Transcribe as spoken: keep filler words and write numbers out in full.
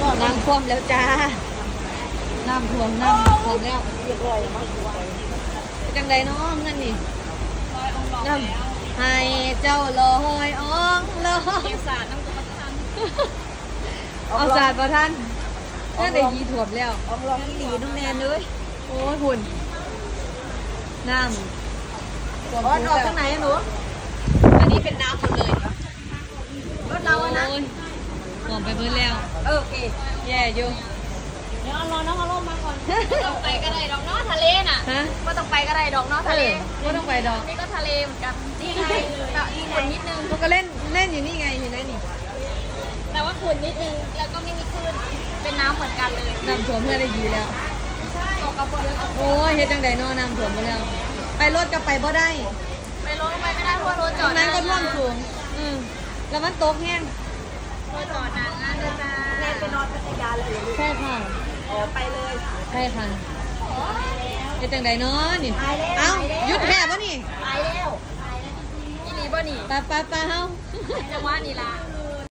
น้ำท่วมแล้วจ้าน้ำท่วมน้ำท่วมแล้วเรียบร้อยมากจังใดน้องนั่นนี่น้ำให้เจ้าลอยอ่องลอยเอาศาสตร์น้ำตัวท่านเอาศาสตร์ประท่านนั่นได้ยีถ่วมแล้วเอาลองที่ดีน้องแนนเลยโอ้ยหุ่นน้ำท่วมออกข้างไหนหนูอันนี้เป็นน้ำหมดเลยรถเราอะนะหอมไปเบิ้ลแล้วโอเคแย่อยู่เดี๋ยวรอน้องเขาลงมาก่อนต้องไปก็ได้ดอกน้อทะเลน่ะฮะก็ต้องไปก็ได้ดอกน้อทะเลก็ต้องไปดอกนี่ก็ทะเลเหมือนกันนี่ไงแต่ขุ่นนิดนึงมันก็เล่นเล่นอยู่นี่ไงอยู่นั่นนี่แต่ว่าขุ่นนิดนึงแล้วก็ไม่มีคลื่นเป็นน้ำเหมือนกันเลยน้ำท่วมเพื่อได้ยีแล้วโอ้ยเฮ็ดจังใดน้อน้ำท่วมไปแล้วไปรถจะไปบ่ได้ไปรถไปไม่ได้เพราะรถจอดนั้นก็ท่วมสูงอืมแล้วมันตกแห้งรถจอดนานนะเดินมาแน่ไปนอนพัทยาเลยใช่ค่ะโอ้ไปเลยใช่ค่ะเป็นจังไดเนาะนี่เอ้ายุดแพ้ป่ะนี่ไปแล้วนี่นี่ป่ะนี่ไปไปไปเฮ้าจังหวะนี่ละ